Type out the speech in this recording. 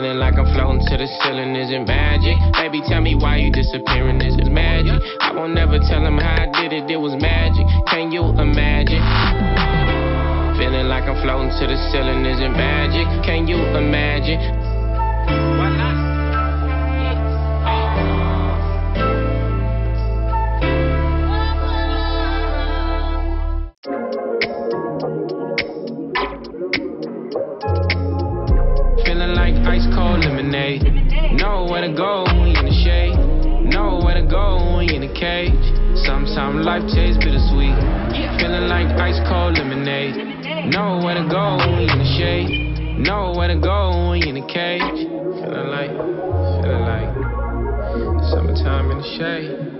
Feeling like I'm floating to the ceiling, is it magic? Baby, tell me why you disappearing, is it magic? I won't never tell him how I did it, it was magic. Can you imagine? Feeling like I'm floating to the ceiling, is it magic? Can you imagine? Why not? Ice cold lemonade. Nowhere to go when you in the shade. Nowhere to go when you in the cage. Sometimes life tastes bittersweet. Feeling like ice cold lemonade. Nowhere to go when you in the shade. Nowhere to go when you in the cage. Feeling like summertime in the shade.